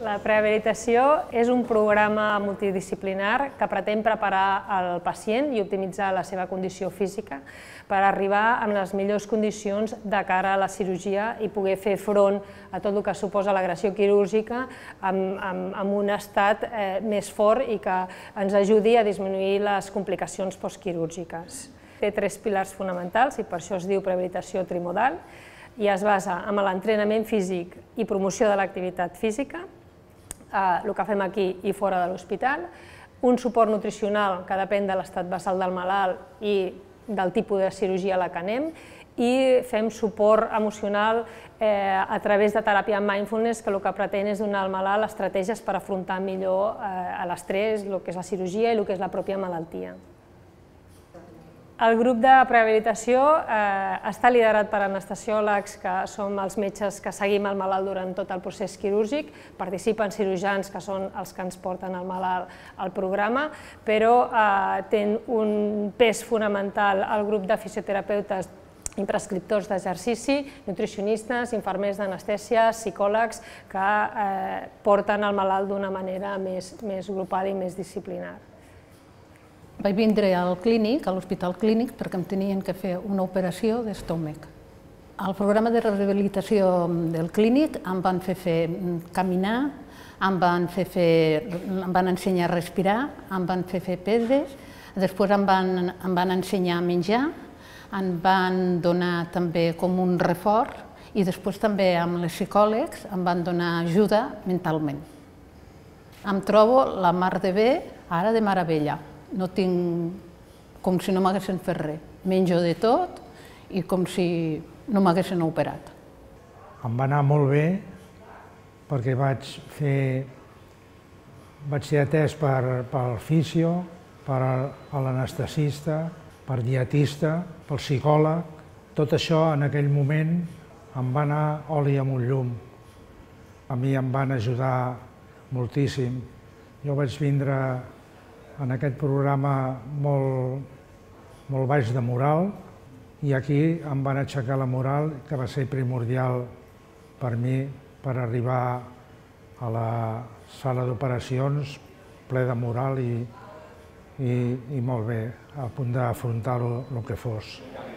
La prehabilitació és un programa multidisciplinar que pretén preparar el pacient i optimitzar la seva condició física per arribar amb les millors condicions de cara a la cirurgia i poder fer front a tot el que suposa l'agressió quirúrgica amb un estat més fort i que ens ajudi a disminuir les complicacions postquirúrgiques. Té 3 pilars fonamentals i per això es diu prehabilitació trimodal i es basa en l'entrenament físic i promoció de l'activitat física, el que fem aquí i fora de l'hospital, un suport nutricional que depèn de l'estat basal del malalt i del tipus de cirurgia a la que anem, i fem suport emocional a través de teràpia mindfulness, que el que pretén és donar al malalt estratègies per afrontar millor l'estrès, el que és la cirurgia i el que és la pròpia malaltia. El grup de prehabilitació està liderat per anestesiòlegs, que som els metges que seguim el malalt durant tot el procés quirúrgic, participen cirurgians, que són els que ens porten el malalt al programa, però té un pes fonamental el grup de fisioterapeutes i prescriptors d'exercici, nutricionistes, infermers d'anestèsia, psicòlegs, que porten el malalt d'una manera més grupal i més disciplinar. Vaig vindre al clínic, a l'Hospital Clínic, perquè em tenien que fer una operació d'estómac. Al programa de rehabilitació del clínic em van fer caminar, em van ensenyar a respirar, em van fer pedres, després em van ensenyar a menjar, em van donar també com un reforç i després també amb els psicòlegs em van donar ajuda mentalment. Em trobo la mar de bé, ara de meravella. No tinc com si no m'haguessin fet res. Menjo de tot i com si no m'haguessin operat. Em va anar molt bé perquè vaig ser atès pel fisio, per l'anestesista, per dietista, pel psicòleg. Tot això en aquell moment em va anar oli amunt llum. A mi em van ajudar moltíssim. Jo vaig vindre en aquest programa molt baix de moral i aquí em van aixecar la moral, que va ser primordial per mi per arribar a la sala d'operacions ple de moral i molt bé, a punt d'afrontar el que fos.